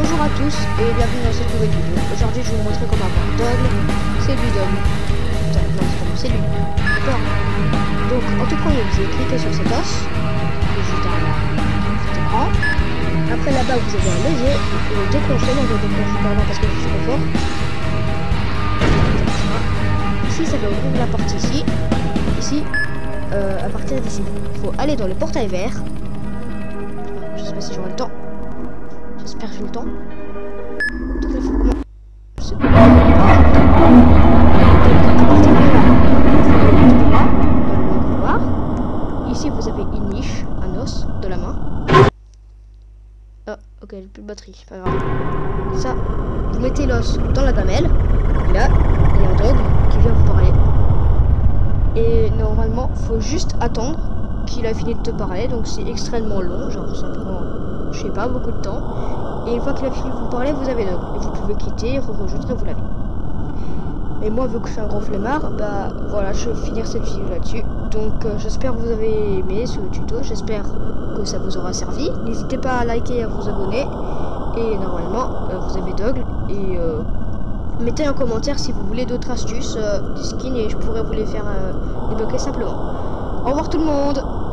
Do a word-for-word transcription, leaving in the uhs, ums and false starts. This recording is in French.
Bonjour à tous et bienvenue dans cette nouvelle vidéo. Aujourd'hui je vais vous montrer comment avoir Dogle. C'est lui Dogle. Putain, non c'est pas lui, c'est lui. D'accord. Donc en tout premier vous allez cliquer sur cet os. Qui est juste derrière cet écran. Après là-bas vous avez un levier. Vous le déclenchez, donc vous le déclenchez par là parce que je suis trop fort. Ici ça va ouvrir la porte ici. Ici, euh, à partir d'ici, il faut aller dans le portail vert. Je sais pas si j'aurai le temps. J'espère que j'ai le temps. Donc il faut comment... C'est bon. Donc à partir de là, vous allez tout droit dans le long couloir. Ici vous avez une niche, un os de la main. Ah, ok, j'ai plus de batterie, c'est pas grave. Ça, vous mettez l'os dans la gamelle. Et là, il y a un Dogle qui vient vous parler. Et normalement, faut juste attendre qu'il a fini de te parler. Donc c'est extrêmement long, genre ça prend, je sais pas, beaucoup de temps. Et une fois qu'il a fini de vous parler, vous avez Dogle. Et vous pouvez quitter, re-rejoindre et vous l'avez. Et moi, vu que je suis un gros flemmard, bah voilà, je vais finir cette vidéo là-dessus. Donc euh, j'espère que vous avez aimé ce tuto, j'espère que ça vous aura servi. N'hésitez pas à liker et à vous abonner. Et normalement, euh, vous avez Dogle. Et euh, mettez un commentaire si vous voulez d'autres astuces, euh, des skins, et je pourrais vous les faire euh, débloquer simplement. Au revoir tout le monde!